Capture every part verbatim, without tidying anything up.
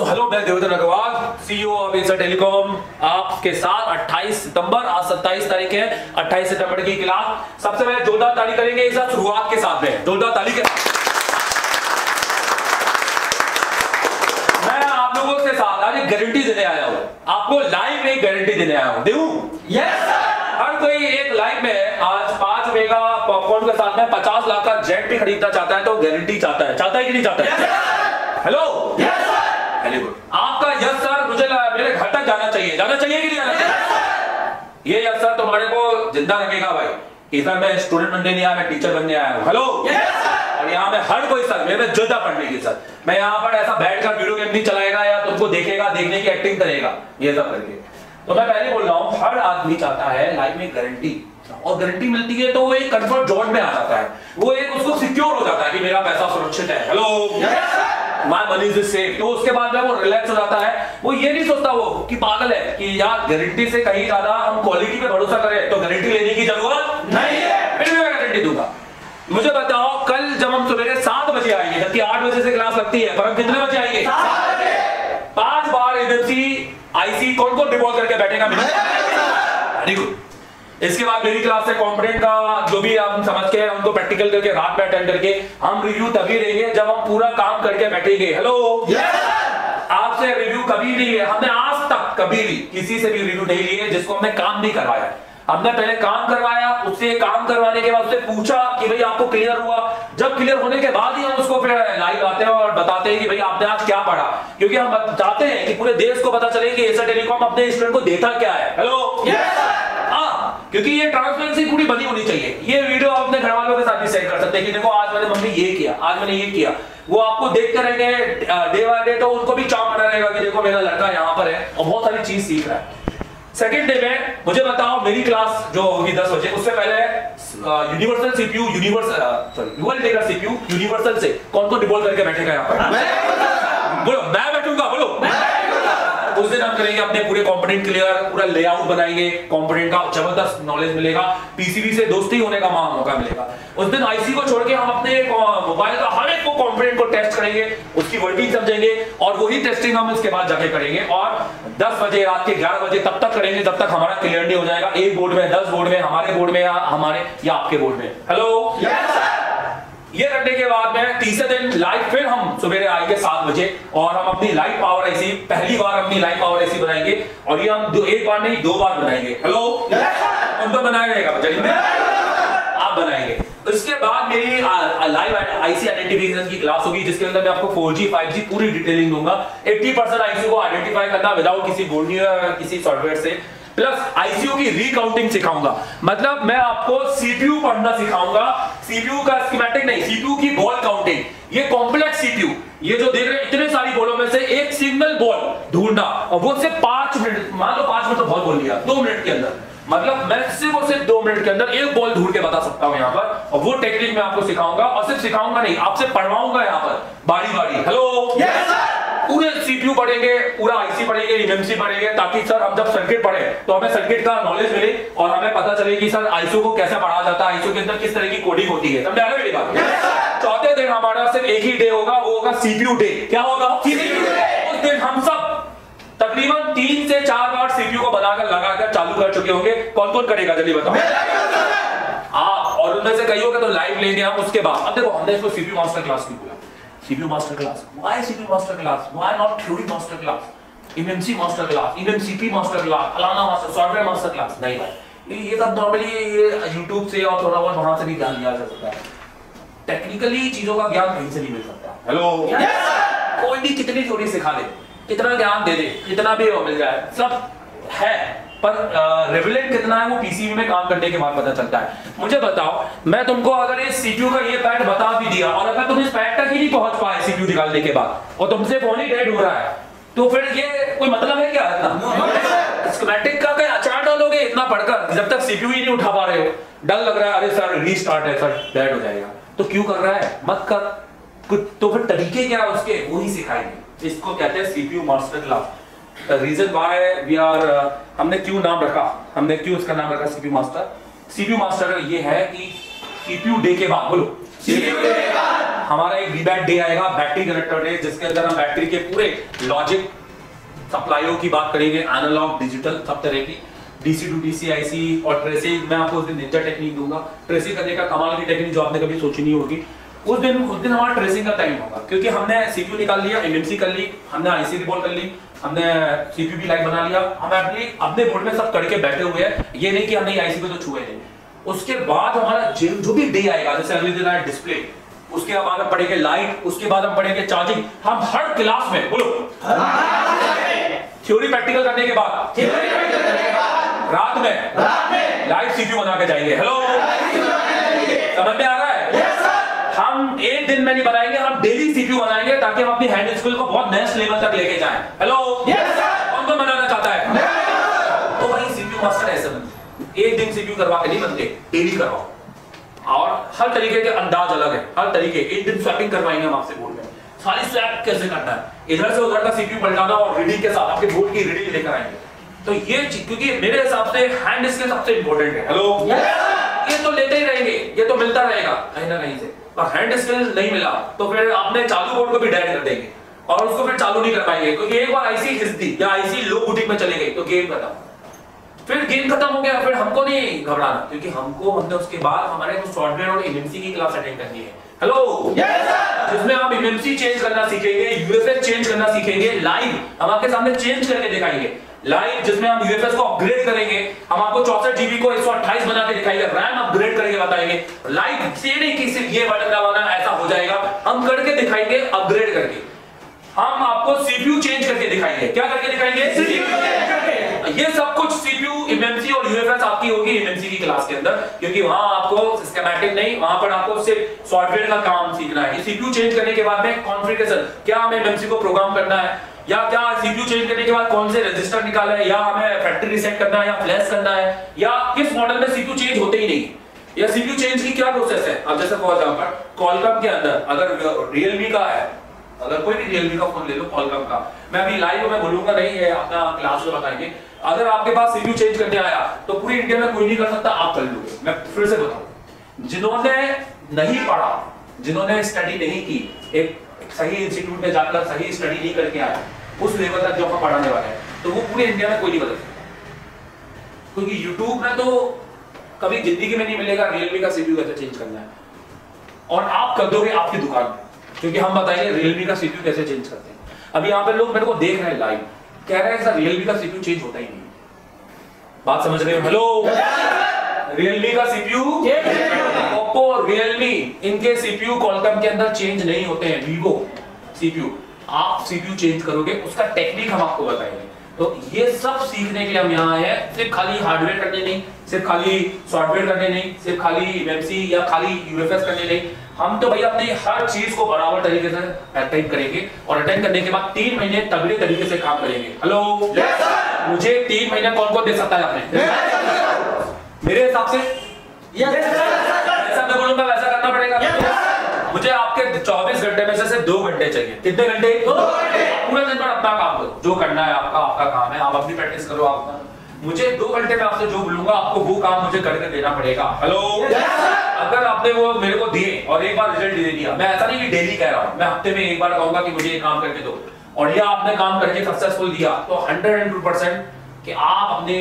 तो हेलो, मैं Devendra Agarwal, CEO of इंसा टेलीकॉम, आपके साथ अट्ठाईस सितंबर, आज सत्ताईस तारीख है, अट्ठाईस सितंबर की क्लास। सबसे पहले जोरदार ताली करेंगे इस शुरुआत के साथ में, जोरदार ताली के साथ। मैं आप लोगों के साथ आज एक गारंटी देने आया हूं, आपको लाइव में एक गारंटी देने आया हूं। देऊं? Yes sir. हर कोई एक लाइव में आज पांच रुपए का पॉपकॉर्न के साथ में पचास लाख का जेट भी खरीदना चाहता है, तो गारंटी चाहता है, चाहता है कि नहीं चाहता है? हेलो, आपका यस सर मुझे मेरे घर तक जाना चाहिए, जाना चाहिए कि नहीं जाना चाहिए? ये यस सर तुम्हारे को जिंदा रखेगा भाई कि सर मैं स्टूडेंट बनने नहीं आया, मैं टीचर बनने आया हूँ। हेलो, और यहाँ पे हर कोई सर मेरे जुदा पढ़ने की सर, मैं यहाँ पर ऐसा बैठकर वीडियो गेम नहीं चलाएगा या तुमको देखेगा, देखने की एक्टिंग करेगा, ये सब करके। तो मैं पहले बोल रहा हूँ, हर आदमी चाहता है लाइफ में गारंटी, और गारंटी मिलती है तो वो एक कंफर्ट जोन में आ जाता है, वो एक उसको सिक्योर हो जाता है कि मेरा पैसा सुरक्षित है। Hello, my money is safe. तो उसके बाद में वो रिलैक्स हो जाता है, वो ये नहीं सोचता वो कि पागल है कि यार गारंटी से कहीं ज्यादा हम क्वालिटी पे भरोसा करें तो गारंटी लेने की जरूरत नहीं है, फिर मैं गारंटी दूंगा। मुझे बताओ, कल जब हम सवेरे सात बजे आएंगे, जबकि आठ बजे से क्लास लगती है, पर हम कितने बजे आएंगे? पांच बार एमएमसी आईसी कौन कौन डिवॉल्व करके बैठेगा? Very good. इसके बाद मेरी क्लास से कॉम्पोनेंट का जो भी आप समझ के उनको प्रैक्टिकल करके रात में अटेंड करके हम रिव्यू तभी देंगे जब हम पूरा काम करके बैठेंगे। हेलो, आपसे रिव्यू कभी नहीं लिया हमने, आज तक कभी भी किसी से भी रिव्यू नहीं लिए जिसको हमने काम नहीं करवाया। हमने पहले काम करवाया, उससे काम करवाने के बाद उससे पूछा कि भाई आपको क्लियर हुआ, जब क्लियर होने के बाद ही हम उसको फिर लाइव आते हैं और बताते हैं कि भाई आपने आज क्या पढ़ा, क्योंकि हम चाहते हैं कि पूरे देश को पता चले कि इंसा टेलीकॉम अपने स्टूडेंट को देता क्या है। हेलो, हाँ, क्योंकि ये ट्रांसपेरेंसी पूरी बनी होनी चाहिए। ये वीडियो आप अपने घर वालों के साथ भी शेयर कर सकते हैं कि देखो आज मैंने मम्मी ये किया, आज मैंने ये किया, वो आपको देखते रहेंगे डे बाय डे, तो उनको भी चाव बना रहेगा कि देखो मेरा लड़का यहाँ पर है और बहुत सारी चीज सीख रहा है। सेकंड डे में मुझे बताओ, मेरी क्लास जो होगी दस बजे, उससे पहले universal CPU, universal sorry dual लेकर सीपीयू यूनिवर्सल से कौन कौन डिबॉल्व करके बैठेगा यहाँ पर? बोलो, मैं बैठूंगा। बोलो, उस दिन हम करेंगे अपने पूरे कंपोनेंट क्लियर, पूरा लेआउट बनाएंगे, कंपोनेंट का जबरदस्त नॉलेज मिलेगा, पीसीबी से दोस्ती होने का मौका मिलेगा। उस दिन आईसी को छोड़ के हम अपने मोबाइल का हर एक को कंपोनेंट को टेस्ट करेंगे, उसकी वर्किंग समझेंगे, और वही टेस्टिंग हम इसके बाद जाके करेंगे। और दस बजे रात के ग्यारह बजे तब तक करेंगे जब तक हमारा क्लियर नहीं हो जाएगा। एक बोर्ड में, दस बोर्ड में, हमारे बोर्ड में या हमारे या आपके बोर्ड में। हेलो, ये करने के बाद में तीसरे दिन लाइव फिर हम सवेरे आएंगे सात बजे और हम अपनी लाइव पावर आईसी, पहली बार अपनी लाइव पावर आईसी बनाएंगे, और ये हम दो, एक बार नहीं दो बार बनाएंगे। हेलो, कौन तो बनाएगा? आप बनाएंगे। इसके बाद मेरी लाइव आईसी आइडेंटिफिकेशन की क्लास होगी, जिसके अंदर मैं आपको फोर जी फाइव जी पूरी डिटेलिंग दूंगा। अस्सी परसेंट आईसी को आइडेंटिफाई करना विदाउट किसी बोर्ड या किसी सॉफ्टवेयर से, प्लस आईसीयू की रिकाउंटिंग सिखाऊंगा। मतलब मैं आपको सीपीयू पढ़ना सिखाऊंगा, सीपीयू का स्कीमेटिक नहीं, सीपीयू की बॉल काउंटिंग। ये कॉम्प्लेक्स सीपीयू, ये जो देख रहे हैं इतने सारी बॉलों में से एक सिंगल बॉल ढूंढना, और वो सिर्फ पांच मिनट, मान लो पांच मिनट तो बहुत बोल लिया, दो मिनट के अंदर, मतलब मैं सिर्फ और सिर्फ दो मिनट के अंदर एक बॉल ढूंढ के बता सकता हूं यहाँ पर, और वो टेक्निक मैं आपको सिखाऊंगा। और सिर्फ सिखाऊंगा नहीं, आपसे पढ़वाऊंगा यहाँ पर बारी बारी। हेलो, पूरे सीपीयू पढ़ेंगे, पूरा आईसी पढ़ेंगे, एमएमसी पढ़ेंगे, ताकि सर हम जब सर्किट पढ़े तो हमें सर्किट का नॉलेज मिले और हमें पता चले कि सर आईसीयू को कैसे पढ़ा जाता है, आईसीयू के अंदर किस तरह की कोडिंग होती है। समझ आ रहा है मेरी बात? चौथे दिन हमारा सिर्फ एक ही डे होगा, वो होगा सीपीयू डे। क्या होगा? CPU day. उस दिन हम सब तकरीबन तीन से चार बार सीपीयू को बनाकर लगाकर चालू कर चुके होंगे। कौन कौन करेगा जल्दी बताओ? आप, और उनमें से कई होगा तो लाइव लेंगे हम उसके बाद। अब देखो, हमने इसको सीपीयू मास्टर क्लास क्यों बोला? CPU master class, why CPU master class, why not theory master class, MMC master class, MMCP master class, फलाना मास्टर, सॉफ्टवेयर मास्टर क्लास? नहीं भाई, ये सब नॉर्मली ये यूट्यूब से और थोड़ा बहुत वहां से भी ज्ञान लिया जा सकता है। टेक्निकली चीजों का ज्ञान कहीं से नहीं मिल सकता। हेलो, कोई भी कितनी थ्योरी सिखा दे, कितना ज्ञान दे दे, कितना भी मिल जाए, सब है, पर रेविलेंट कितना है वो पीसीबी में काम करने के बाद पता चलता है। मुझे बताओ, मैं तुमको अगर ये सीपीयू का ये पैड बता भी दिया और अगर तुम इस पैड तक ही नहीं पहुंच पाए सीपीयू निकालने के बाद, और तुमसे फोन ही डेड हो रहा है, तो फिर ये कोई मतलब है क्या? इतना स्कीमेटिक का क्या अचार डालोगे इतना पढ़कर, जब तक सीपीयू ही नहीं उठा पा रहे हो? डर लग रहा है, अरे सर रीस्टार्ट है सर, डेड हो जाएगा, तो क्यों कर रहा है? मत कर। कुछ तो फिर तरीके क्या उसके, वो ही सिखाएंगे। इसको कहते हैं CPU master class. Reason why we are, हमने क्यों नाम रखा, हमने क्यों इसका नाम रखा सीपीयू मास्टर? सीपीयू मास्टर ये है कि सीपीयू डे के बाद, बोलो सीपीयू डे के बाद हमारा एक वीबैट डे आएगा, बैटरी कनेक्टर डे, जिसके अंदर हम बैटरी के पूरे लॉजिक सप्लाईओं की बात करेंगे, एनालॉग डिजिटल सब तरह की, डीसी टू डीसी, आईसी और ट्रेसिंग। मैं आपको उस दिन निंजा टेक्निक दूंगा, ट्रेसिंग करने का कमाल की टेक्निक जो आपने कभी सोची नहीं होगी। उस दिन उस दिन हमारा ट्रेसिंग का टाइम होगा, क्योंकि हमने सीपीयू निकाल लिया, एमएमसी कर ली, हमने आईसी रिबॉल कर ली, हमने सीपीयू भी लाइक बना लिया, हम अपने अपने बोर्ड में सब करके बैठे हुए हैं। ये नहीं कि हमने आईसी को तो छुए नहीं। उसके बाद हमारा जो भी डे आएगा, जैसे अगले दिन आया डिस्प्ले, उसके बाद हम पढ़ेंगे लाइट, उसके बाद हम पढ़ेंगे चार्जिंग। हम हर क्लास में बोलो थ्योरी प्रैक्टिकल करने के बाद रात में लाइव सीपीयू बना के जाएंगे। हेलो, समझ में आ रहा है? हम एक दिन में नहीं बनाएंगे, हम डेली सीपीयू बनाएंगे, ताकि हम अपनी हैंड स्किल को बहुत नेक्स्ट लेवल तक लेके जाएं। हेलो, कौन कौन बनाना चाहता है? तो भाई सीपीयू मास्टर ऐसे बनते, एक दिन सीपीयू करवा के नहीं बनते, डेली करवाओ। और हर तरीके के अंदाज अलग है, हर तरीके। एक दिन स्वैपिंग करवाएंगे हम आपसे बोर्ड में, सारी स्वैप कैसे करना है, इधर से उधर का सीपीयू पलटाना और रीडिंग के साथ आपके बोर्ड की रीडिंग लेकर आएंगे। तो ये क्योंकि मेरे हिसाब से हैंड स्किल सबसे इंपॉर्टेंट है। हेलो, ये तो लेते ही रहेंगे, ये तो मिलता रहेगा कहीं ना कहीं से, और हैंड स्किल नहीं मिला तो फिर आपने चालू बोर्ड को भी डेड कर देंगे और उसको फिर चालू नहीं कर पाएंगे, क्योंकि एक बार आईसी हिस दी या आईसी लो बूटिंग में चले गई तो गेम खत्म। फिर गेम खत्म हो गया, फिर हमको नहीं घबराना, क्योंकि हमको हमने उसके बाद हमारे को सॉफ्टवेयर और एमएमसी की क्लास अटेंड करनी है। हेलो, जिसमें हम एमएमसी चेंज करना सीखेंगे, यूएफएस चेंज करना सीखेंगे, लाइव हम आपके सामने चेंज करके दिखाएंगे लाइव, जिसमें हम यूएफएस को अपग्रेड करेंगे, हम आपको चौसठ जीबी को एक सौ अट्ठाईस बना के दिखाएंगे, रैम अपग्रेड करके बताएंगे लाइव। से नहीं कि सिर्फ ये बटन दबाना ऐसा हो जाएगा, हम करके दिखाएंगे अपग्रेड करके। हम आपको सीपीयू चेंज करके दिखाएंगे। क्या करके दिखाएंगे? सीपीयू चेंज करके। ये सब कुछ सीपीयू, एमएमसी और यूएफएस आपकी होगी एमएमसी की क्लास के अंदर, क्योंकि वहां आपको स्कीमेटिक नहीं, वहां पर आपको सिर्फ सॉफ्टवेयर का काम सीखना है। सीपीयू चेंज करने के बाद में कॉन्फ़िगरेशन, क्या हमें एमएमसी को प्रोग्राम करना है, या क्या सीपीयू चेंज करने के बाद कौन से रजिस्टर निकाला है, या हमें फैक्ट्री रीसेट करना है या फ्लैश करना है, या किस मॉडल में सीपीयू चेंज होते ही नहीं, या सीपीयू चेंज की क्या प्रोसेस है। अब जैसे फॉर एग्जांपल Qualcomm के अंदर अगर Realme का है, अगर कोई भी Realme का फोन ले लो Qualcomm का, मैं अभी लाइव में बोलूंगा नहीं है, अपना क्लास में बताएंगे। अगर आपके पास सीपीयू चेंज करने आया तो पूरी इंडिया में कोई नहीं कर सकता, आप कर लोगे। मैं फिर से बताऊं, जिन्होंने नहीं पढ़ा, जिन्होंने स्टडी नहीं की, एक सही इंस्टीट्यूट में जाकर सही स्टडी नहीं करके आया उस लेवल तक जो हम पढ़ाने वाले हैं, तो वो पूरे इंडिया में कोई नहीं बदल सकता। क्योंकि यूट्यूब में तो कभी जिंदगी में नहीं मिलेगा Realme का सीपीयू कैसे चेंज करना है, और आप कर दोगे आपकी दुकान में, क्योंकि हम बताएंगे Realme का सीपीयू कैसे चेंज करते हैं। अभी यहाँ पे लोग मेरे को देख रहे हैं लाइव, कह रहे हैं सर Realme का सीपीयू चेंज होता ही नहीं। बात समझ रहे हो? हेलो, Realme का सीपीयू, Oppo, Realme, इनके सीपीयू Qualcomm के अंदर चेंज नहीं होते हैं। Vivo सीपीयू, आप सीपीयू चेंज करोगे, उसका टेक्निक हम आपको बताएंगे। तो ये सब सीखने के लिए हम यहाँ आए हैं, सिर्फ खाली हार्डवेयर करने नहीं, सिर्फ खाली सॉफ्टवेयर करने नहीं, सिर्फ खाली एमएमसी या खाली यूएफएस करने नहीं। हम तो भैया अपनी हर चीज को बराबर तरीके से अटेंड करेंगे, और अटेंड करने के बाद तीन महीने तगड़े तरीके से काम करेंगे। हेलो, yes, मुझे तीन महीने कौन कौन दे सकता है आपने? yes, मेरे हिसाब से yes, जैसा मैं बोलूंगा वैसा करना पड़ेगा। yes, मुझे आपके चौबीस घंटे में से सिर्फ दो घंटे चाहिए। कितने घंटे? दो घंटे। पूरे दिन भर अपना काम करो, जो करना है आपका आपका काम है, आप अपनी प्रैक्टिस करो। आप मुझे दो घंटे में आपसे जो बोलूंगा आपको वो काम मुझे करके देना पड़ेगा। हेलो, अगर आपने वो मेरे को दिए और एक बार रिजल्ट दे दिया, मैं ऐसा नहीं कि डेली कह रहा हूं, मैं हफ्ते में एक बार कहूंगा कि मुझे ये काम करके दो, और ये आपने काम करके सक्सेसफुल दिया, तो हंड्रेड एंड टू परसेंट कि आप अपने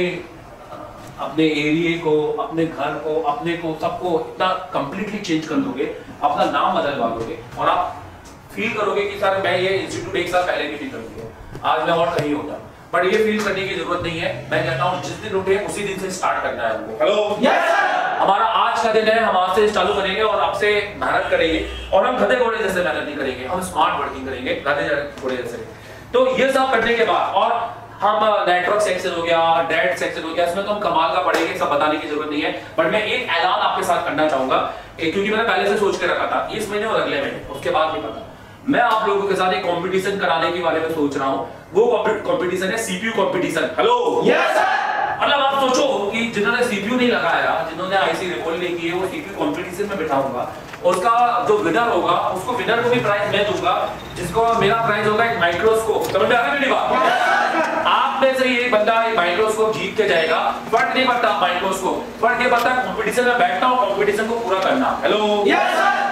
अपने एरिया को, अपने घर को, अपने को, सबको इतना कंप्लीटली चेंज कर दोगे, अपना नाम बदलवा दोगे, और आप फील करोगे कि सर मैं ये इंस्टीट्यूट एक साल पहले भी फील कर दिया, आज मैं और कहीं होता। बट ये फील करने की जरूरत नहीं है। मैं कहता हूँ जिस दिन उठे उसी दिन से स्टार्ट करना है हमको। हेलो, yes, हमारा आज का दिन है, हम आज से चालू करेंगे और आपसे मेहनत करेंगे, और हम गधे घोड़े जैसे मेहनत नहीं करेंगे, हम स्मार्ट वर्किंग करेंगे, गधे घोड़े जैसे। तो ये सब करने के बाद, और हम नेटवर्क सेक्शन हो गया, डेट सेक्शन हो गया, इसमें तो हम कमाल का पढ़ेंगे, सब बताने की जरूरत नहीं है। बट मैं एक ऐलान आपके साथ करना चाहूंगा, क्योंकि मैंने पहले से सोच के रखा था इस महीने और अगले महीने, उसके बाद नहीं पता। मैं आप लोगों के साथ एक कंपटीशन कराने के बारे में सोच रहा हूं। वो कंपटीशन है CPU competition. Hello, yes sir. मतलब आप सोचो कि जिन्होंने सीपीयू नहीं लगाया, जिन्होंने आईसी रिकॉल नहीं की है, वो सीपीयू कंपटीशन में बिठाऊंगा, उसका जो विनर होगा उसको विनर को भी प्राइज मैं दूंगा, जिसको मेरा प्राइज होगा एक माइक्रोस्कोप। समझ में आ रहा है मेरी बात? आप में से एक बंदा एक माइक्रोस्कोप जीत के जाएगा। फर्क नहीं पड़ता माइक्रोस्कोप, फर्क ये पड़ता है कंपटीशन में बैठना और कंपटीशन को पूरा करना। Hello, yes sir.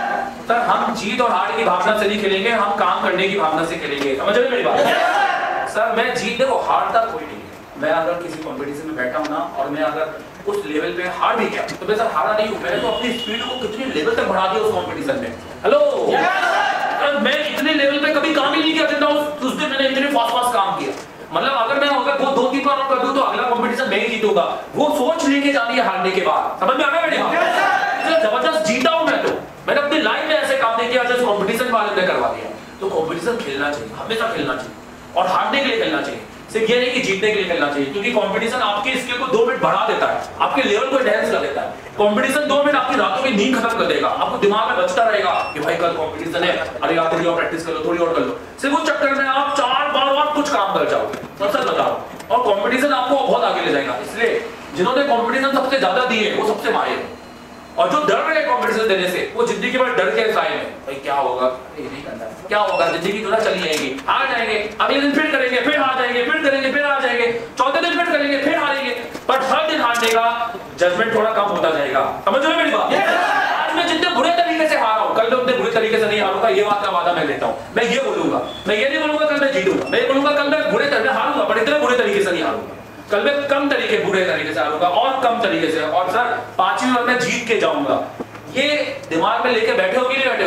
सर हम जीत और हार की भावना से नहीं खेलेंगे, हम काम करने की भावना से खेलेंगे। समझ रहे मेरी बात? सर मैं जीत देखो हारता कोई नहीं है। मैं अगर किसी कंपटीशन में बैठा हूँ ना और मैं अगर उस लेवल पे हार भी गया तो मैं सर हारा नहीं हूँ, मैंने तो अपनी स्पीड को कितने लेवल तक बढ़ा दिया उस कंपटीशन में। हेलो सर मैं इतने लेवल पे कभी काम ही नहीं किया जितना उस उस दिन मैंने इतने फास्ट फास्ट काम किया। मतलब अगर मैं अगर वो दो तीन बार कर दूं तो अगला कंपटीशन मैं ही जीतूंगा। वो सोच लेके जानी है हारने के बाद। समझ में आ रहा है मेरी बात? जबरदस्त जीता हूं मैं तो। मैंने अपनी लाइफ में ऐसे काम नहीं किया जैसे कंपटीशन वाले ने करवा दिया। तो कंपटीशन खेलना चाहिए, हमेशा खेलना चाहिए और हारने के लिए खेलना चाहिए, सिर्फ ये नहीं कि जीतने के लिए खेलना चाहिए। क्योंकि कंपटीशन आपके स्किल को दो मिनट बढ़ा देता है, आपके लेवल को एनहांस कर देता है। कंपटीशन दो मिनट आपकी रातों की नींद खत्म कर देगा। आपको दिमाग में बचता रहेगा कि भाई कल कंपटीशन है, अरे आप थोड़ी और प्रैक्टिस कर लो, थोड़ी और कर लो। सिर्फ उस चक्कर में आप चार बार और कुछ काम कर जाओगे। तो सच बताओ, और कंपटीशन आपको बहुत आगे ले जाएगा। इसलिए जिन्होंने कंपटीशन सबसे ज्यादा दिए वो सबसे माहिर है। और जो डर रहे कंपटीशन देने से वो जिंदगी भर डर के साए में भाई क्या होगा, ये नहीं करना, क्या होगा, जिंदगी थोड़ा चली जाएगी, हार जाएंगे, अगले दिन फिर करेंगे, फिर हार जाएंगे, फिर करेंगे, फिर हार जाएंगे, चौथे दिन फिर करेंगे, फिर हारेंगे। पर हर दिन हारने का जजमेंट थोड़ा कम होता जाएगा। समझ रहे हो मेरी बात? आज मैं जितने बुरे तरीके से हारा हूं, कल मैं उतने बुरे तरीके से नहीं हारूंगा। ये बात का वादा मैं लेता हूं। मैं ये बोलूंगा, मैं ये नहीं बोलूंगा कल मैं जीतूंगा, मैं बोलूंगा कल मैं बुरे तरीके हारूंगा, पर इतने बुरे तरीके से नहीं हारूंगा। कल मैं कम तरीके बुरे तरीके से हारूंगा और कम तरीके से। और सर पांचवी बार मैं जीत के जाऊंगा। ये दिमाग में लेके बैठे हो कि नहीं बैठे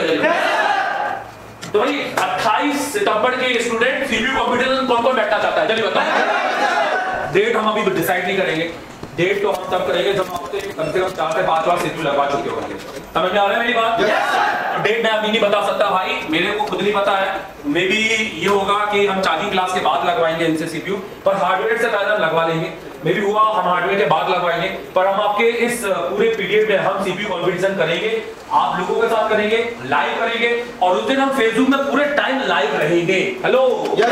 हो? तो भाई अट्ठाईस सितंबर के स्टूडेंट सीबीयू कंपटीशन कौन कौन बैठना चाहता है चलिए बताओ। डेट हम अभी डिसाइड नहीं करेंगे, डेट तो हम तब करेंगे जब हम कम से कम चार से पांच बार सीबीयू लगवा चुके होंगे। समझ में आ रहा है मेरी बात? डेट मैं अभी नहीं बता सकता भाई, मेरे को खुद नहीं पता है। मे बी ये होगा कि हम चालीस क्लास के बाद लगवाएंगे इनसे सीपीयू, पर हार्डवेयर से पहले हम लगवा लेंगे। मे बी हुआ हम हार्डवेयर के बाद लगवाएंगे, पर हम आपके इस पूरे पीरियड में हम सीपीयू कंपटीशन करेंगे, आप लोगों के साथ करेंगे, लाइव करेंगे। और उस दिन हम फेसबुक में पूरे टाइम लाइव रहेंगे। हेलो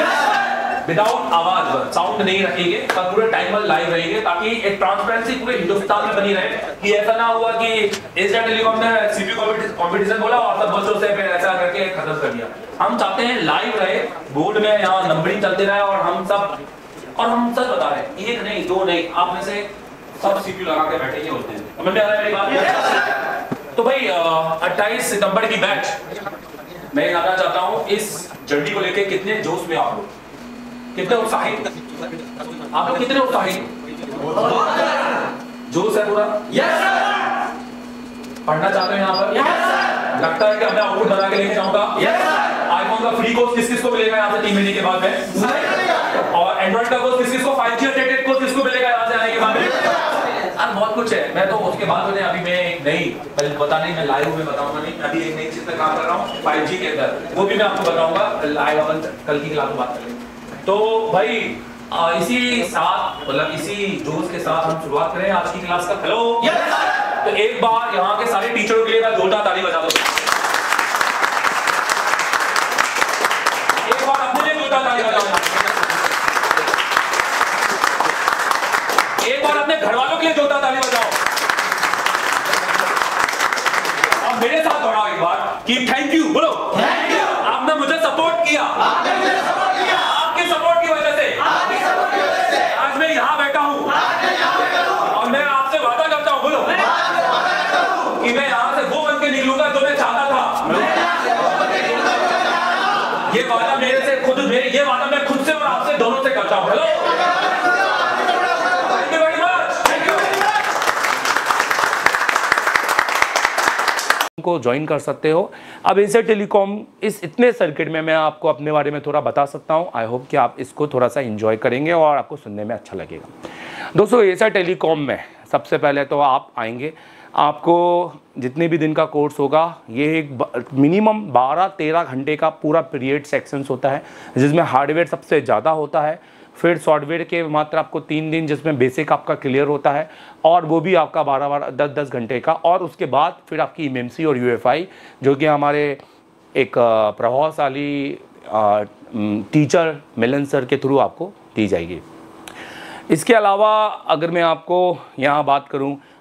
विदाउट आवाज, साउंड नहीं रखेंगे, पर पूरे टाइम पर लाइव रहेंगे, ताकि एक ट्रांसपेरेंसी पूरे हिंदुस्तान में बनी रहे कि ऐसा ना हुआ कि एशिया टेलीकॉम ने सीपीयू कंपटीशन बोला और सब बच्चों से फिर ऐसा करके खत्म कर दिया। हम चाहते हैं लाइव रहे, बोर्ड में यहाँ नंबरिंग चलते रहे और हम सब और हम सच बता रहे हैं, एक नहीं दो नहीं, आप में से सब सीपीयू लगा के बैठेंगे उस दिन। समझ में आ रहा है मेरी बात? तो भाई अट्ठाईस सितंबर की बैच मैं जानना चाहता हूँ, इस जर्नी को लेके कितने जोश में आप लोग, कितने उत्साहित, आप लोग कितने उत्साहित? जोश है पूरा? Yes sir. पढ़ना चाहते हैं यहाँ पर? Yes sir. लगता है कि मैं आउटपुट बना के लेके जाऊंगा? Yes sir. आईफोन का फ्री कोर्स किस किस को मिलेगा यहाँ से तीन महीने के बाद में? और एंड्रॉइड का कोर्स किस किस को, फाइव जी अपडेटेड कोर्स किसको मिलेगा यहाँ से आने के बाद में? यार बहुत कुछ है। मैं तो उसके बाद मैंने अभी मैं एक नई पहले पता नहीं, मैं लाइव में बताऊंगा नहीं, अभी एक नई चीज पे काम कर रहा हूँ फाइव जी के अंदर, वो भी मैं आपको बताऊंगा लाइव, अपन कल की क्लास में बात करेंगे। तो भाई आ, इसी साथ मतलब इसी जोश के साथ हम शुरुआत करें आज की क्लास का। हेलो तो एक बार यहाँ के सारे टीचरों के लिए मैं जोरदार ताली बजा दो। एक बार अपने लिए जोरदार ताली बजाओ। एक बार अपने घर वालों के लिए जोरदार ताली बजाओ। और मेरे साथ दोहराओ एक बार कि थैंक यू बोलो। थैंक यू, आपने मुझे सपोर्ट किया। आपने मुझे सपोर्ट किया। आपके सपोर्ट की वजह से आपके सपोर्ट की वजह से आज मैं यहाँ बैठा हूँ। आज मैं यहाँ बैठा हूँ और मैं आपसे वादा करता हूँ, बोलो मैं आपसे वादा करता हूँ कि मैं यहाँ से वो बन के निकलूंगा जो मैं चाहता था। मैं यहाँ से वो बन के निकलूंगा जो मैं चाहता था। ये वादा मेरे से खुद मेरे ये वादा मैं खुद से और आपसे दोनों से करता हूँ। हेलो को ज्वाइन कर सकते हो। अब एशिया टेलीकॉम इस इतने सर्किट में मैं आपको अपने बारे में थोड़ा बता सकता हूं। आई होप कि आप इसको थोड़ा सा एंजॉय करेंगे और आपको सुनने में अच्छा लगेगा। दोस्तों एशिया टेलीकॉम में सबसे पहले तो आप आएंगे, आपको जितने भी दिन का कोर्स होगा ये एक मिनिमम बारह तेरह घंटे का पूरा पीरियड सेक्शंस होता है, जिसमें हार्डवेयर सबसे ज़्यादा होता है, फिर सॉफ्टवेयर के मात्र आपको तीन दिन जिसमें बेसिक आपका क्लियर होता है और वो भी आपका बारह बारह दस दस घंटे का, और उसके बाद फिर आपकी एमएमसी और यूएफआई जो कि हमारे एक प्रभावशाली टीचर मिलन सर के थ्रू आपको दी जाएगी। इसके अलावा अगर मैं आपको यहाँ बात करूँ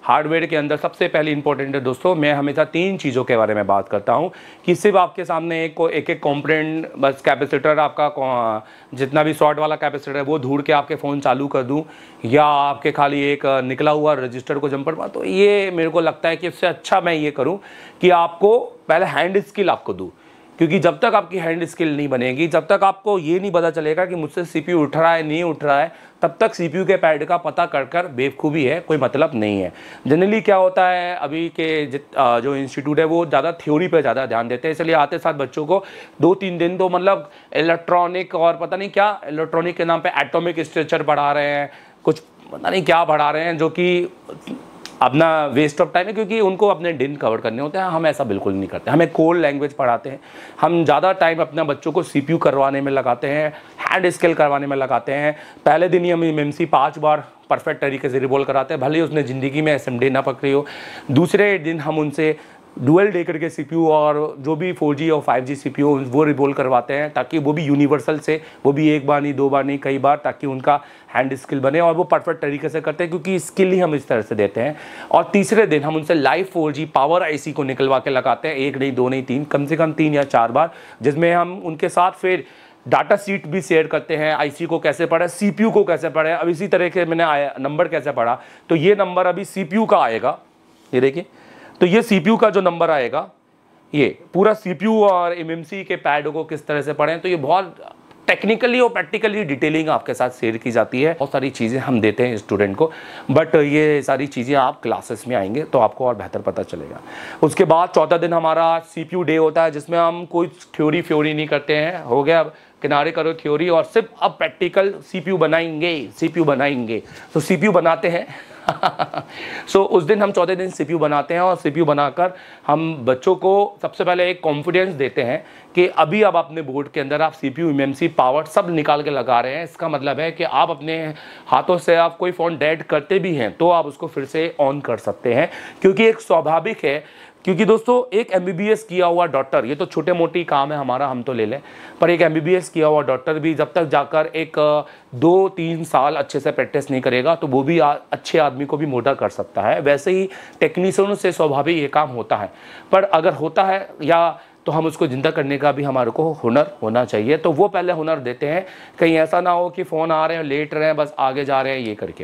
हार्डवेयर के अंदर सबसे पहले इंपॉर्टेंट है दोस्तों, मैं हमेशा तीन चीज़ों के बारे में बात करता हूँ कि सिर्फ आपके सामने एक एक एक कॉम्पोनेंट बस कैपेसिटर आपका जितना भी शॉर्ट वाला कैपेसिटर है वो ढूंढ के आपके फ़ोन चालू कर दूँ, या आपके खाली एक निकला हुआ रजिस्टर को जंपर मार, तो ये मेरे को लगता है कि इससे अच्छा मैं ये करूँ कि आपको पहले हैंड स्किल आपको दूँ। क्योंकि जब तक आपकी हैंड स्किल नहीं बनेगी, जब तक आपको ये नहीं पता चलेगा कि मुझसे सीपीयू उठ रहा है नहीं उठ रहा है, तब तक सीपीयू के पैड का पता कर कर बेवकूफ़ी है, कोई मतलब नहीं है। जनरली क्या होता है अभी के जो इंस्टीट्यूट है वो ज़्यादा थ्योरी पे ज़्यादा ध्यान देते हैं, इसलिए आते साथ बच्चों को दो तीन दिन तो मतलब इलेक्ट्रॉनिक और पता नहीं क्या इलेक्ट्रॉनिक के नाम पे एटॉमिक स्ट्रक्चर पढ़ा रहे हैं, कुछ पता नहीं क्या पढ़ा रहे हैं, जो कि अपना वेस्ट ऑफ टाइम है, क्योंकि उनको अपने दिन कवर करने होते हैं। हम ऐसा बिल्कुल नहीं करते, हमें कोड लैंग्वेज पढ़ाते हैं, हम ज़्यादा टाइम अपने बच्चों को सीपीयू करवाने में लगाते हैं, हैंड स्किल करवाने में लगाते हैं। पहले दिन ही हम एमएमसी पाँच बार परफेक्ट तरीके से रिवॉल्व कराते हैं, भले ही उसने ज़िंदगी में एसएमडी ना पकड़ी हो। दूसरे दिन हम उनसे डुअल डे करके सीपीयू और जो भी फोर जी और फाइव जी सीपीयू वो रिवॉल्व करवाते हैं, ताकि वो भी यूनिवर्सल से, वो भी एक बार नहीं दो बार नहीं कई बार, ताकि उनका हैंड स्किल बने और वो परफेक्ट तरीके से करते हैं, क्योंकि स्किल ही हम इस तरह से देते हैं। और तीसरे दिन हम उनसे live four G power IC को निकलवा के लगाते हैं, एक नहीं दो नहीं तीन, कम से कम तीन या चार बार, जिसमें हम उनके साथ फिर डाटा सीट भी शेयर करते हैं, आईसी को कैसे पढ़ा, सीपीयू को कैसे पढ़ा। अब इसी तरह के मैंने आया नंबर कैसे पढ़ा, तो ये नंबर अभी सीपीयू का आएगा, ये देखिए, तो ये सीपीयू का जो नंबर आएगा, ये पूरा सीपीयू और एमएमसी के पैड को किस तरह से पढ़ें, तो ये बहुत टेक्निकली और प्रैक्टिकली डिटेलिंग आपके साथ शेयर की जाती है। बहुत सारी चीज़ें हम देते हैं स्टूडेंट को, बट ये सारी चीज़ें आप क्लासेस में आएंगे तो आपको और बेहतर पता चलेगा। उसके बाद चौथा दिन हमारा सीपीयू डे होता है, जिसमें हम कोई थ्योरी फ्योरी नहीं करते हैं, हो गया अब किनारे करो थ्योरी, और सिर्फ अब प्रैक्टिकल सीपीयू बनाएंगे, सीपीयू बनाएंगे। तो सीपीयू बनाते हैं सो so, उस दिन हम चौथे दिन सीपीयू बनाते हैं, और सीपीयू बनाकर हम बच्चों को सबसे पहले एक कॉन्फिडेंस देते हैं कि अभी अब अपने बोर्ड के अंदर आप सीपीयू एमएमसी पावर सब निकाल के लगा रहे हैं। इसका मतलब है कि आप अपने हाथों से आप कोई फ़ोन डेड करते भी हैं तो आप उसको फिर से ऑन कर सकते हैं, क्योंकि एक स्वाभाविक है। क्योंकि दोस्तों एक एमबीबीएस किया हुआ डॉक्टर, ये तो छोटे मोटी काम है हमारा, हम तो ले लें, पर एक एमबीबीएस किया हुआ डॉक्टर भी जब तक जाकर एक दो तीन साल अच्छे से प्रैक्टिस नहीं करेगा तो वो भी आ, अच्छे आदमी को भी मोटा कर सकता है। वैसे ही टेक्नीशियनों से स्वाभाविक ये काम होता है, पर अगर होता है या तो हम उसको जिंदा करने का भी हमारे को हुनर होना चाहिए। तो वो पहले हुनर देते हैं, कहीं ऐसा ना हो कि फ़ोन आ रहे हैं लेट रहे हैं बस आगे जा रहे हैं ये करके।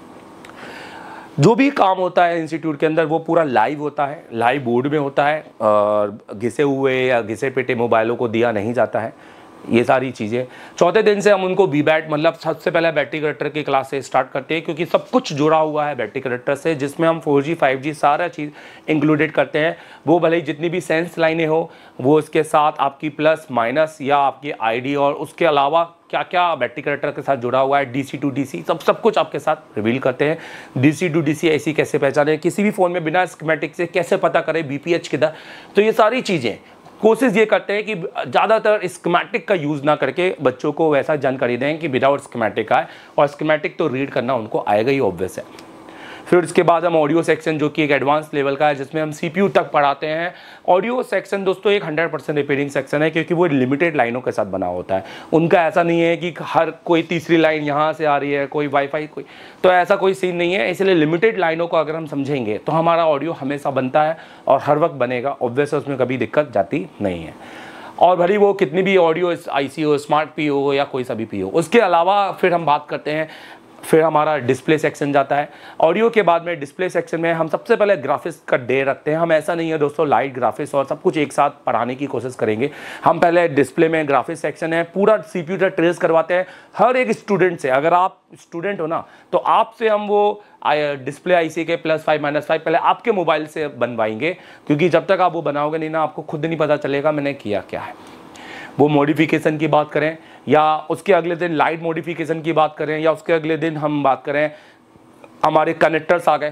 जो भी काम होता है इंस्टीट्यूट के अंदर वो पूरा लाइव होता है, लाइव बोर्ड में होता है, और घिसे हुए या घिसे पिटे मोबाइलों को दिया नहीं जाता है, ये सारी चीज़ें। चौथे दिन से हम उनको बी बैट मतलब सबसे पहले बैटरी कनेक्टर की क्लास से स्टार्ट करते हैं, क्योंकि सब कुछ जुड़ा हुआ है बैटरी कनेक्टर से, जिसमें हम फोर जी फाइव जी सारा चीज़ इंक्लूडेड करते हैं। वो भले ही जितनी भी सेंस लाइनें हो वो उसके साथ आपकी प्लस माइनस या आपकी आईडी, और उसके अलावा क्या क्या बैटरी कनेक्टर के साथ जुड़ा हुआ है, डीसी टू डीसी सब सब कुछ आपके साथ रिवील करते हैं। डीसी टू डीसी ऐसी कैसे पहचाने, किसी भी फ़ोन में बिना स्कीमेटिक से कैसे पता करें बीपीएच किधर, तो ये सारी चीज़ें कोशिश ये करते हैं कि ज़्यादातर स्कीमेटिक का यूज़ ना करके बच्चों को वैसा जानकारी दें कि विदाउट स्कीमेटिक आए, और स्कीमेटिक तो रीड करना उनको आएगा ही ऑब्वियस है। फिर उसके बाद हम ऑडियो सेक्शन जो कि एक एडवांस लेवल का है, जिसमें हम सीपीयू तक पढ़ाते हैं। ऑडियो सेक्शन दोस्तों एक हंड्रेड परसेंट रिपेयरिंग सेक्शन है, क्योंकि वो लिमिटेड लाइनों के साथ बना होता है। उनका ऐसा नहीं है कि हर कोई तीसरी लाइन यहाँ से आ रही है, कोई वाईफाई कोई, तो ऐसा कोई सीन नहीं है। इसलिए लिमिटेड लाइनों को अगर हम समझेंगे तो हमारा ऑडियो हमेशा बनता है और हर वक्त बनेगा, ऑब्वियस उसमें कभी दिक्कत जाती नहीं है। और भली वो कितनी भी ऑडियो आईसी हो, स्मार्ट पी हो या कोई सा भी पी हो। उसके अलावा फिर हम बात करते हैं, फिर हमारा डिस्प्ले सेक्शन जाता है। ऑडियो के बाद में डिस्प्ले सेक्शन में हम सबसे पहले ग्राफिक्स का डे रखते हैं। हम ऐसा नहीं है दोस्तों लाइट ग्राफिक्स और सब कुछ एक साथ पढ़ाने की कोशिश करेंगे। हम पहले डिस्प्ले में ग्राफिक्स सेक्शन है पूरा सीपीयू से ट्रेस करवाते हैं हर एक स्टूडेंट से। अगर आप स्टूडेंट हो ना तो आपसे हम वो डिस्प्ले आईसी के प्लस फाइव माइनस फाइव पहले आपके मोबाइल से बनवाएंगे, क्योंकि जब तक आप वो बनाओगे नहीं ना आपको खुद नहीं पता चलेगा मैंने किया क्या है। वो मॉडिफिकेशन की बात करें या उसके अगले दिन लाइट मॉडिफिकेशन की बात करें या उसके अगले दिन हम बात करें हमारे कनेक्टर्स आ गए,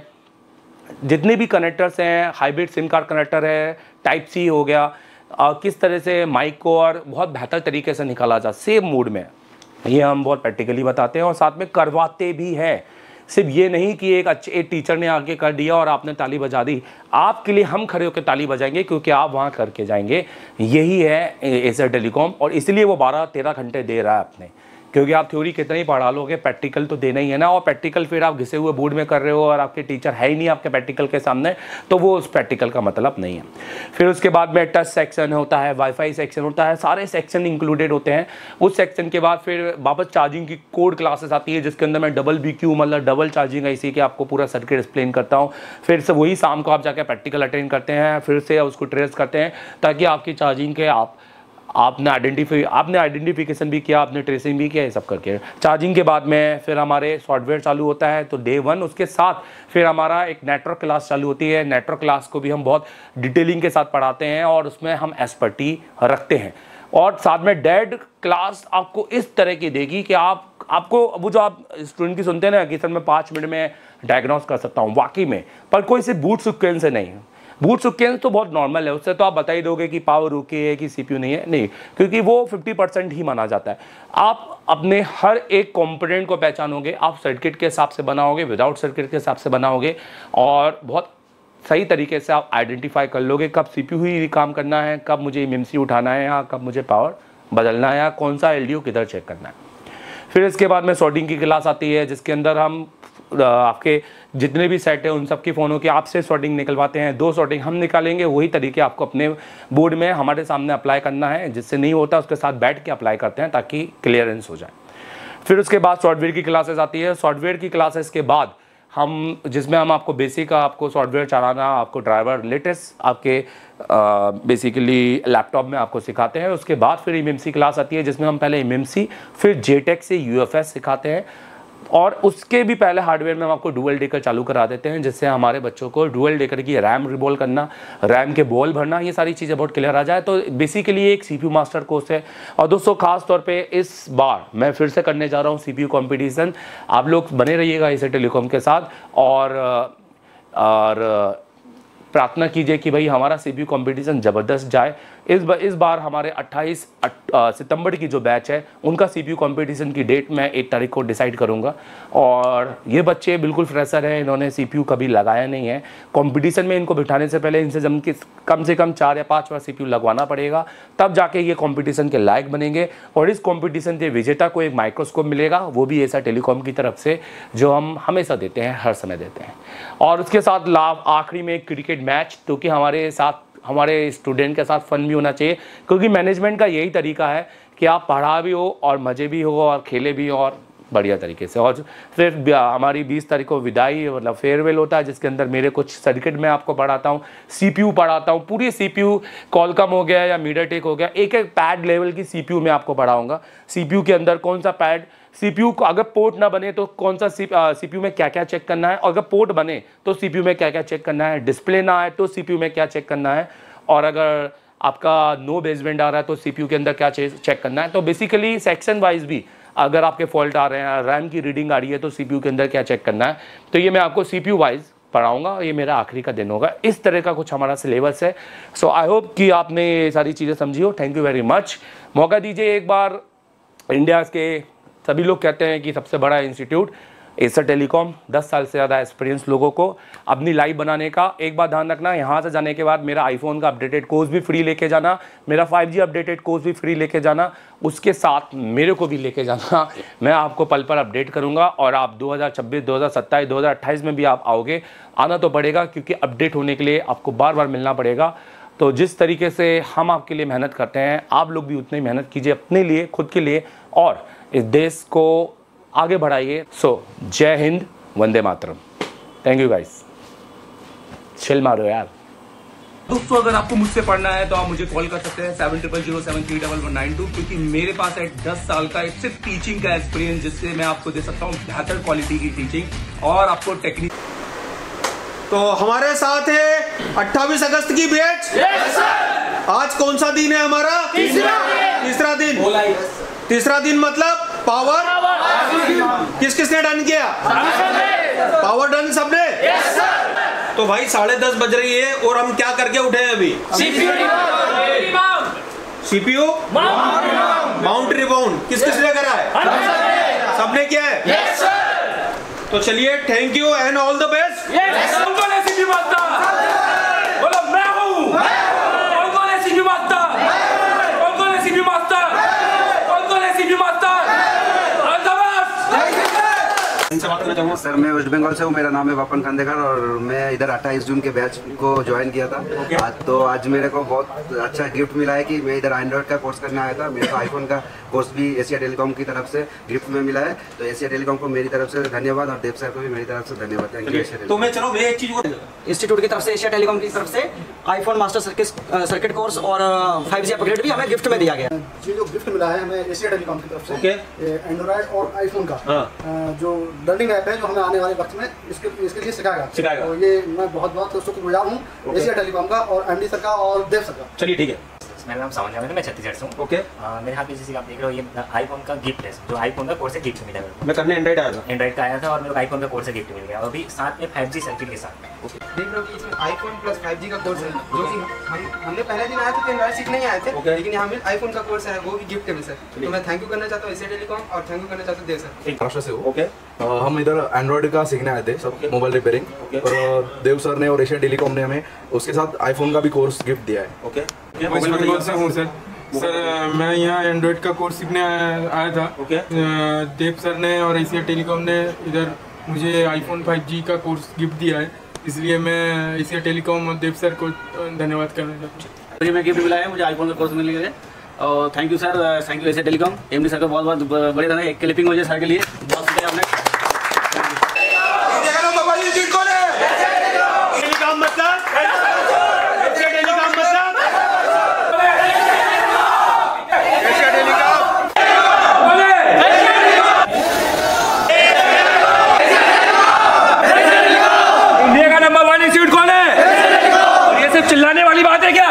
जितने भी कनेक्टर्स हैं, हाइब्रिड सिम कार्ड कनेक्टर है, टाइप सी हो गया, आ, किस तरह से माइक को और बहुत बेहतर तरीके से निकाला जा सेम मोड में, ये हम बहुत प्रैक्टिकली बताते हैं और साथ में करवाते भी हैं। सिर्फ ये नहीं कि एक अच्छे एक टीचर ने आके कर दिया और आपने ताली बजा दी, आपके लिए हम खड़े होकर ताली बजाएंगे क्योंकि आप वहाँ करके जाएंगे। यही है एसर टेलीकॉम और इसलिए वो बारह तेरह घंटे दे रहा है अपने, क्योंकि आप थ्योरी कितना ही पढ़ा लोगे, प्रैक्टिकल तो देना ही है ना। और प्रैक्टिकल फिर आप घिसे हुए बोर्ड में कर रहे हो और आपके टीचर है ही नहीं आपके प्रैक्टिकल के सामने, तो वो उस प्रैक्टिकल का मतलब नहीं है। फिर उसके बाद में टच सेक्शन होता है, वाईफाई सेक्शन होता है, सारे सेक्शन इंक्लूडेड होते हैं। उस सेक्शन के बाद फिर वापस चार्जिंग की कोड क्लासेस आती है, जिसके अंदर मैं डबल बी क्यू मतलब डबल चार्जिंग है, इसी के आपको पूरा सर्किट एक्सप्लेन करता हूँ। फिर से वही शाम को आप जाकर प्रैक्टिकल अटेंड करते हैं, फिर से उसको ट्रेस करते हैं, ताकि आपकी चार्जिंग के आप आपने आइडेंटिफाई आपने आइडेंटिफिकेशन भी किया, आपने ट्रेसिंग भी किया, ये सब करके चार्जिंग के बाद में फिर हमारे सॉफ्टवेयर चालू होता है। तो डे वन उसके साथ फिर हमारा एक नेटवर्क क्लास चालू होती है। नेटवर्क क्लास को भी हम बहुत डिटेलिंग के साथ पढ़ाते हैं और उसमें हम एक्सपर्टी रखते हैं। और साथ में डेड क्लास आपको इस तरह की देगी कि आप आपको वो जो आप स्टूडेंट की सुनते हैं ना कि सर मैं पाँच मिनट में डायग्नोस कर सकता हूँ, वाकई में, पर कोई से बूट सिक्वेंस से नहीं। बूट सिक्वेंस तो बहुत नॉर्मल है, उससे तो आप बता ही दोगे कि पावर ओके है कि सीपीयू नहीं है, नहीं, क्योंकि वो फिफ्टी परसेंट ही माना जाता है। आप अपने हर एक कंपोनेंट को पहचानोगे, आप सर्किट के हिसाब से बनाओगे, विदाउट सर्किट के हिसाब से बनाओगे, और बहुत सही तरीके से आप आइडेंटिफाई कर लोगे कब सीपीयू ही काम करना है, कब मुझे एमएमसी उठाना है, या कब मुझे पावर बदलना है, या कौन सा एलडीओ किधर चेक करना है। फिर इसके बाद में सॉर्टिंग की क्लास आती है, जिसके अंदर हम आपके जितने भी सेट है उन सब की फ़ोनों की आपसे सॉर्टिंग निकलवाते हैं। दो सॉर्टिंग हम निकालेंगे, वही तरीके आपको अपने बोर्ड में हमारे सामने अप्लाई करना है। जिससे नहीं होता उसके साथ बैठ के अप्लाई करते हैं ताकि क्लियरेंस हो जाए। फिर उसके बाद सॉफ्टवेयर की क्लासेस आती है। सॉफ्टवेयर की क्लासेस के बाद हम जिसमें हम आपको बेसिक आपको सॉफ्टवेयर चलाना, आपको ड्राइवर लेटेस्ट आपके बेसिकली लैपटॉप में आपको सिखाते हैं। उसके बाद फिर एमएमसी क्लास आती है, जिसमें हम पहले एमएमसी फिर जेटेक से यूएफएस सिखाते हैं, और उसके भी पहले हार्डवेयर में हम आपको डुअल डेकर चालू करा देते हैं, जिससे हमारे बच्चों को डुअल डेकर की रैम रिबॉल करना, रैम के बॉल भरना, ये सारी चीज़ें बहुत क्लियर आ जाए। तो बेसिकली एक सीपीयू मास्टर कोर्स है। और दोस्तों खास तौर पे इस बार मैं फिर से करने जा रहा हूँ सीपीयू कंपटीशन। आप लोग बने रहिएगा एसर टेलीकॉम के साथ, और और प्रार्थना कीजिए कि भाई हमारा सीपीयू कंपटीशन ज़बरदस्त जाए। इस बार इस बार हमारे अट्ठाईस सितंबर की जो बैच है उनका सीपीयू कंपटीशन की डेट मैं एक तारीख को डिसाइड करूंगा। और ये बच्चे बिल्कुल फ्रेशर हैं, इन्होंने सीपीयू कभी लगाया नहीं है। कंपटीशन में इनको बिठाने से पहले इनसे जम के कम से कम चार या पाँच बार सीपीयू लगवाना पड़ेगा, तब जाके ये कंपटीशन के लायक बनेंगे। और इस कंपटीशन के विजेता को एक माइक्रोस्कोप मिलेगा, वो भी एसर टेलीकॉम की तरफ से, जो हम हमेशा देते हैं, हर समय देते हैं। और उसके साथ लाभ आखिरी में एक क्रिकेट मैच, क्योंकि हमारे साथ हमारे स्टूडेंट के साथ फन भी होना चाहिए, क्योंकि मैनेजमेंट का यही तरीका है कि आप पढ़ा भी हो और मज़े भी हो और खेले भी हो और बढ़िया तरीके से। और फिर हमारी बीस तारीख को विदाई मतलब फेयरवेल होता है, जिसके अंदर मेरे कुछ सर्किट में आपको पढ़ाता हूँ, सीपीयू पढ़ाता हूँ, पूरी सीपीयू कॉलकम हो गया या मीडियाटेक हो गया, एक एक पैड लेवल की सीपीयू में आपको पढ़ाऊंगा। सीपीयू के अंदर कौन सा पैड, सीपीयू को अगर पोर्ट ना बने तो कौन सा सीपीयू में क्या क्या चेक करना है, और अगर पोर्ट बने तो सीपीयू में क्या क्या चेक करना है, डिस्प्ले ना आए तो सीपीयू में क्या चेक करना है, और अगर आपका नो बेसबैंड आ रहा है तो सीपीयू के अंदर क्या चेक करना है। तो बेसिकली सेक्शन वाइज भी अगर आपके फॉल्ट आ रहे हैं, रैम की रीडिंग आ रही है तो सीपीयू के अंदर क्या चेक करना है, तो ये मैं आपको सीपीयू वाइज पढ़ाऊंगा। ये मेरा आखिरी का दिन होगा। इस तरह का कुछ हमारा सिलेबस है। सो आई होप कि आपने ये सारी चीज़ें समझी हो। Thank you very much. मौका दीजिए एक बार, इंडिया के सभी लोग कहते हैं कि सबसे बड़ा इंस्टीट्यूट एसर टेलीकॉम, दस साल से ज़्यादा एक्सपीरियंस लोगों को अपनी लाइव बनाने का। एक बात ध्यान रखना, यहाँ से जाने के बाद मेरा आईफोन का अपडेटेड कोर्स भी फ्री लेके जाना, मेरा फाइव जी अपडेटेड कोर्स भी फ्री लेके जाना, उसके साथ मेरे को भी लेके जाना। मैं आपको पल पल अपडेट करूँगा, और आप दो हज़ार छब्बीस, दो हज़ार सत्ताईस, दो हज़ार अट्ठाईस में भी आप आओगे, आना तो पड़ेगा, क्योंकि अपडेट होने के लिए आपको बार बार मिलना पड़ेगा। तो जिस तरीके से हम आपके लिए मेहनत करते हैं, आप लोग भी उतनी मेहनत कीजिए अपने लिए, खुद के लिए, और इस देश को आगे बढ़ाइए। सो जय हिंद, वंदे मातरम। Thank you guys. चिल मारो यार। दोस्तों अगर आपको मुझसे पढ़ना है तो आप मुझे कॉल कर सकते हैं seven triple zero seven three double one nine two, क्योंकि मेरे पास है दस साल का सिर्फ टीचिंग का एक्सपीरियंस, जिससे मैं आपको दे सकता हूँ बेहतर क्वालिटी की टीचिंग और आपको टेक्निक। तो हमारे साथ है अट्ठाईस अगस्त की बैच। yes, आज कौन सा दिन है हमारा? तीसरा तीसरा दिन। तीसरा दिन मतलब पावर। किस किसने डन किया? पावर डन सबने। yes, तो भाई साढ़े दस बज रही है और हम क्या करके उठे हैं अभी? CPU mount rebound. किस किसने करा है? सबने किया है। yes, तो चलिए, thank you and all the best. बोलो मैं हूँ। कौन कौन है सीपीयू मास्टर? कौन कौन है सीपीयू मास्टर? कौन कौन है सीपीयू मास्टर? इनसे बात करना चाहूँगा। सर मैं वेस्ट बंगाल से हूँ, मेरा नाम है वापन खांडेकर और मैं इधर अट्ठाईस जून के बैच को ज्वाइन किया था। okay. आज तो आज मेरे को बहुत अच्छा गिफ्ट मिला है कि मैं इधर एंड्रॉइड का कोर्स करने आया था। मेरे को आईफोन का कोर्स भी एशिया टेलीकॉम की तरफ से गिफ्ट में मिला है, तो एशिया टेलीकॉम को मेरी तरफ से धन्यवाद और देव सर को भी मेरी तरफ से धन्यवाद। Thank you Asia. तो मैं चलो मैं एक चीज इंस्टीट्यूट की तरफ से एशिया टेलीकॉम की तरफ से iPhone master circuit circuit course और फाइव जी अपग्रेड भी हमें गिफ्ट में दिया गया। ये जो गिफ्ट मिला है हमें एशिया टेलीकॉम की तरफ से ओके एंड्रॉइड और आईफोन का हाँ। जो लर्निंग ऐप है जो हमें आने वाले वक्त में इसके इसके लिए सिखाएगा सिखाएगा तो ये मैं बहुत बहुत शुक्रगुजार हूँ एशिया टेलीकॉम का और एमडी सर का और देव सर का। चलिए ठीक है। मेरा नाम सावन जावेद है, मैं छत्तीसगढ़ से हूँ। ओके मेरे हाथ में जैसे आप देख रहे हो ये आईफोन का गिफ्ट है, जो आईफोन का कोर्स है गिफ्ट मिला है। मैं करने एंड्रॉइड आया था एंड्रॉइड का आया था और मेरे को आईफोन का कोर्स है गिफ्ट मिल गया और अभी साथ में फाइव जी सर्किट के साथ देख रहे हो कि इसमें आईफोन प्लस फाइव जी का कोर्स है, जो कि हम हमने पहले दिन आए थे तो एंड्रॉइड सीखने ही आए थे okay. लेकिन यहाँ में आईफोन का कोर्स है वो भी गिफ्ट है सर। तो मैं थैंक यू करना चाहता हूँ एशिया टेलीकॉम और थैंक यू करना चाहता हूँ देव सर। महाराष्ट्र से हो ओके हम इधर एंड्रॉइड का सीखने आए थे सब मोबाइल रिपेयरिंग और देव सर ने और एशिया टेलीकॉम ने हमें उसके साथ आईफोन का भी कोर्स गिफ्ट दिया है। ओके वेस्ट बंगाल से हूँ सर। सर मैं यहाँ एंड्रॉइड का कोर्स सीखने आया था। ओके देव सर ने और एशिया टेलीकॉम ने इधर मुझे आईफोन फाइव जी का कोर्स गिफ्ट दिया है, इसलिए मैं एशिया टेलीकॉम और देव सर को धन्यवाद करना चाहता हूँ। मैं गिफ्ट मिला है, मुझे आईफोन का कोर्स मिल गया है और thank you sir, thank you Asia telecom MD sir का बहुत बहुत बड़े धन्यवाद। एक क्लिपिंग हो जाए सर के लिए बहुत शुक्रिया आपने। चिल्लाने वाली बात है क्या?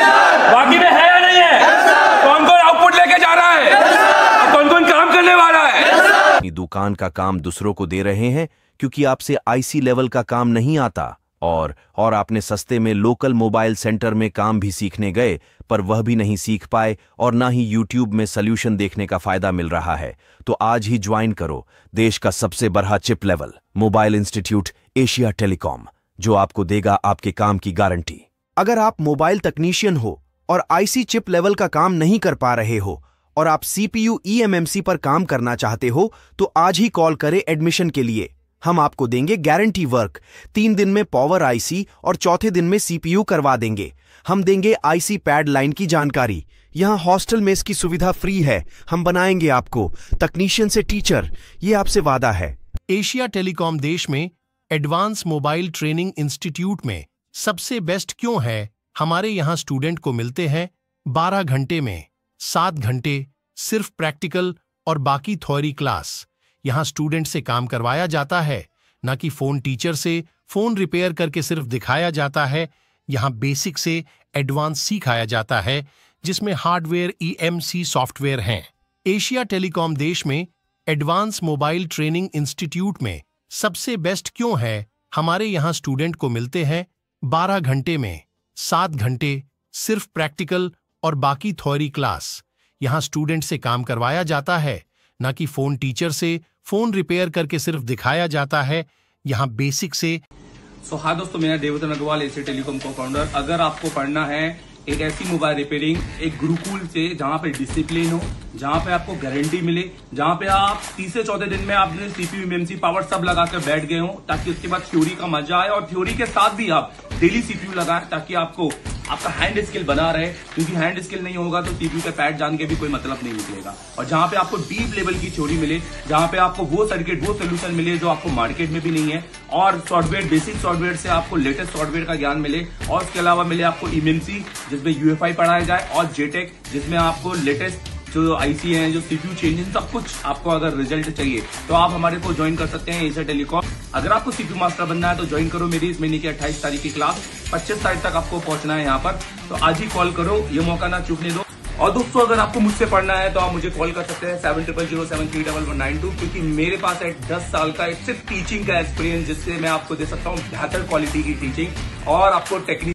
बाकी में है या नहीं है? कौन कौन आउटपुट लेके जा रहा है? कौन कौन काम करने वाला है? अपनी दुकान का काम दूसरों को दे रहे हैं क्योंकि आपसे आईसी लेवल का काम नहीं आता और और आपने सस्ते में लोकल मोबाइल सेंटर में काम भी सीखने गए पर वह भी नहीं सीख पाए और ना ही यूट्यूब में सॉल्यूशन देखने का फायदा मिल रहा है, तो आज ही ज्वाइन करो देश का सबसे बड़ा chip level mobile institute Asia telecom, जो आपको देगा आपके काम की गारंटी। अगर आप मोबाइल तकनीशियन हो और आईसी चिप लेवल का काम नहीं कर पा रहे हो और आप सीपीयू ईएमएमसी पर काम करना चाहते हो तो आज ही कॉल करें एडमिशन के लिए। हम आपको देंगे गारंटी वर्क, तीन दिन में पावर आईसी और चौथे दिन में सीपीयू करवा देंगे। हम देंगे आईसी पैड लाइन की जानकारी। यहाँ हॉस्टल में इसकी सुविधा फ्री है। हम बनाएंगे आपको तकनीशियन से टीचर, ये आपसे वादा है। एशिया टेलीकॉम देश में एडवांस मोबाइल ट्रेनिंग इंस्टीट्यूट में सबसे बेस्ट क्यों है? हमारे यहाँ स्टूडेंट को मिलते हैं बारह घंटे में सात घंटे सिर्फ प्रैक्टिकल और बाकी थ्योरी क्लास। यहाँ स्टूडेंट से काम करवाया जाता है, न कि फोन टीचर से फोन रिपेयर करके सिर्फ दिखाया जाता है। यहाँ बेसिक से एडवांस सिखाया जाता है जिसमें हार्डवेयर ईएमसी सॉफ्टवेयर हैं। एशिया टेलीकॉम देश में एडवांस मोबाइल ट्रेनिंग इंस्टीट्यूट में सबसे बेस्ट क्यों है? हमारे यहाँ स्टूडेंट को मिलते हैं बारह घंटे में सात घंटे सिर्फ प्रैक्टिकल और बाकी थ्योरी क्लास। यहाँ स्टूडेंट से काम करवाया जाता है, न कि फोन टीचर से फोन रिपेयर करके सिर्फ दिखाया जाता है। यहाँ बेसिक से सो हाँ दोस्तों, मेरा देवतन अग्रवाल एशिया टेलीकॉम को फाउंडर। अगर आपको पढ़ना है एक ऐसी मोबाइल रिपेयरिंग एक गुरुकुल से जहाँ पे डिसिप्लिन हो, जहाँ पे आपको गारंटी मिले, जहाँ पे आप तीसरे चौथे दिन में आपने सीपीयू एमएमसी पावर सब लगा कर बैठ गए हो, ताकि उसके बाद थ्योरी का मजा आए और थ्योरी के साथ भी आप डेली सीपीयू लगाएं ताकि आपको आपका हैंड स्किल बना रहे, क्योंकि हैंड स्किल नहीं होगा तो सीपीयू का पैड जान के भी कोई मतलब नहीं निकलेगा। और जहाँ पे आपको डीप लेवल की थ्योरी मिले, जहाँ पे आपको वो सर्किट वो सोल्यूशन मिले जो आपको मार्केट में भी नहीं है, और सॉफ्टवेयर बेसिक सॉफ्टवेयर से आपको लेटेस्ट सॉफ्टवेयर का ज्ञान मिले, और उसके अलावा मिले आपको ईएमएमसी जिसमें यूएफआई पढ़ाया जाए, और जेटेक जिसमें आपको लेटेस्ट जो आईसी है, जो सीपीयू चेंज, सब कुछ आपको अगर रिजल्ट चाहिए तो आप हमारे को ज्वाइन कर सकते हैं एशिया टेलीकॉम। अगर आपको सीपीयू मास्टर बनना है तो ज्वाइन करो मेरी इस महीने की अट्ठाईस तारीख की क्लास। पच्चीस तारीख तक आपको पहुंचना है यहाँ पर, तो आज ही कॉल करो, ये मौका ना चूकने दो। और दोस्तों, अगर आपको मुझसे पढ़ना है तो आप मुझे कॉल कर सकते हैं seven triple zero seven three double one nine two, क्योंकि मेरे पास है दस साल का सिर्फ टीचिंग का एक्सपीरियंस, जिससे मैं आपको दे सकता हूँ बेहतर क्वालिटी की टीचिंग और आपको टेक्निक